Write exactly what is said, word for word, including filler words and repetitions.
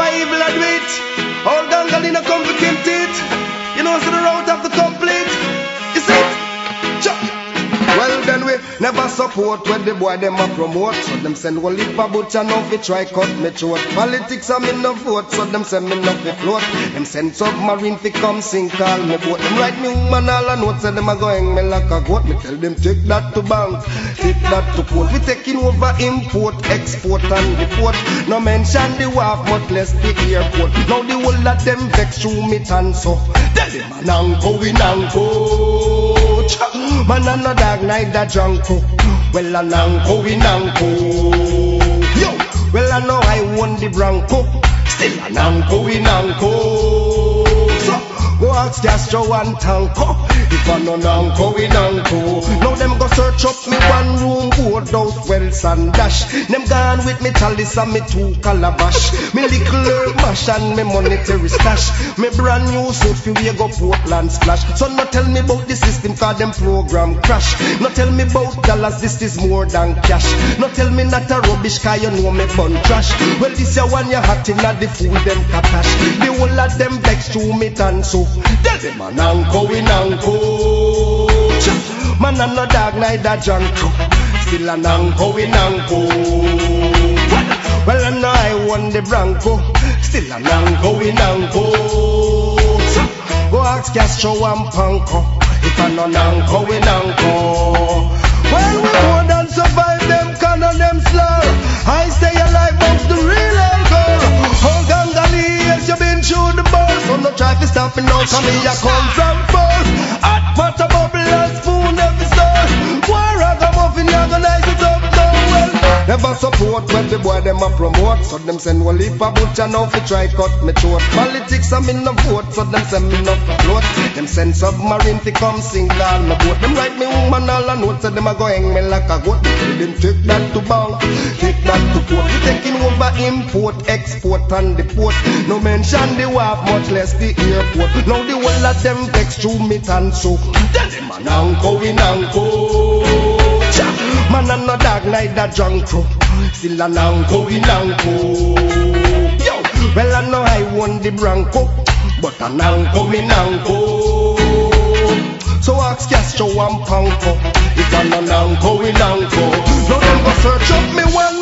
evil I do it. All gangalina come to kill it. You know, so the route have to complete. Is it? Well then we never support when the boy them a promote. So them send one lip a butcher now fi try cut me throat. Politics a me no vote, so them send me no fi float. Them send submarine fi come sink all me boat. Them write me woman all a note, say them a go hang me like a goat. Me tell them take that to bank, take that to port. We taking over import, export and deport. No mention the wharf, much less the airport. Now the whole of them vex through me tan so. Tell them a Nanco we Nanco. Man a no dog neither drunko. Well a Nanco we Nanco. Yo, well I know I won the Bronco. Still a Nanco we Nanco. So, go ask Castro and Tanko. If I no Nanco we Nanco. Now them go search up me one room boardhouse Wells and Dash. Them gone with me chalice and me two calabash. Me little herb mash and me monetary stash. Me brand new suit fi we go Portland splash. So no tell me about the system cause them program crash. No tell me about dollars, this is more than cash. No tell me not a rubbish cause you know me bun trash. Well this your one you hot in the food them katash. The whole of them vex through me tan so. Tell them a Nanco we Nanco. Man a no dog neither Janko. Still a Nanco we Nanco. Well I know I won the Bronco. Still a Nanco we Nanco. Go ask Castro and Panko. If I no Nanco we Nanco. Well we more than survive them can of them slur. I stay alive but the real alcohol. Oh gangali yes you been through the ball. So no try to stop me now cause me a come from first. Hot pot a bubble and spoon every store. War ragamuffin you gonna nice it up now well. Never support when the boy them a promote. So them send one leap a butcher now fi try cut me throat. Politics a me no vote, so them send me no float. Them send submarine fi come sink all my boat. Them write me woman all a note, so them a go hang me like a goat. Tell them take that to bank, take that to port. We taking over import, export and deport. No mention the wharf, much less the airport. Now the whole of them vex through me tan so. Tell them a Nanco we Nanco. Man a no dog neither Janko. Still a Nanco we Nanco. Yo, well I know I won the Bronco. But a Nanco we Nanco. So ask Castro and Panko. If I no Nanco we Nanco. Now them go search up me one